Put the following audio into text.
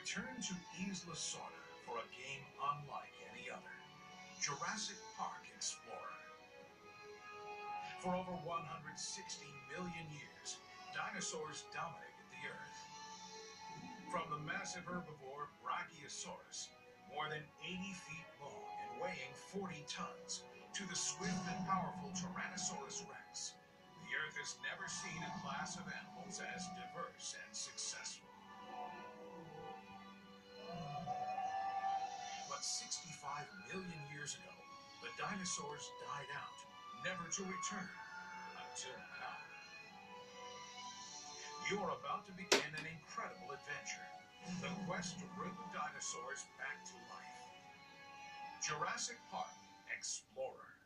Return to Isla Sorna for a game unlike any other. Jurassic Park Explorer. For over 160 million years, dinosaurs dominated the Earth. From the massive herbivore Brachiosaurus, more than 80 feet long and weighing 40 tons, to the swift and powerful Tyrannosaurus Rex, the Earth has never seen a class of animals as diverse and successful. But 65 million years ago, the dinosaurs died out, never to return until now. You're about to begin an incredible adventure. The quest to bring the dinosaurs back to life. Jurassic Park Explorer.